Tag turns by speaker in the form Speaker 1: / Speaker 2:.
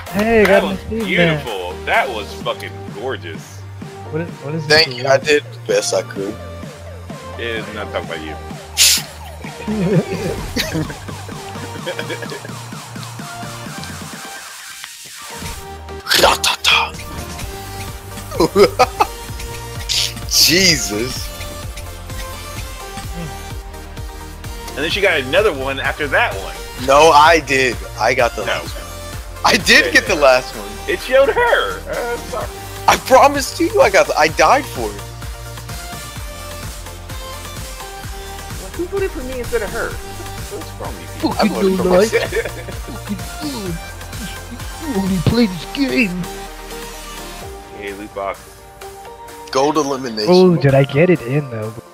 Speaker 1: Hey, I
Speaker 2: That
Speaker 1: got an
Speaker 2: was
Speaker 1: achievement.
Speaker 2: beautiful. That was fucking gorgeous.
Speaker 1: What is this?
Speaker 3: Thank you. I did the best I could.
Speaker 2: It is not talking about you.
Speaker 3: Jesus.
Speaker 2: And then she got another one after that one.
Speaker 3: No, I did. I got the
Speaker 2: No.
Speaker 3: last one. I did get the last one.
Speaker 2: It showed her. Sorry.
Speaker 3: I promised you I got I died for it.
Speaker 2: Well, who voted for me instead of her? What's wrong with you?
Speaker 3: I voted for myself.
Speaker 1: You only play this game.
Speaker 2: Hey, loot box.
Speaker 3: Gold elimination.
Speaker 1: Oh, did I get it in though?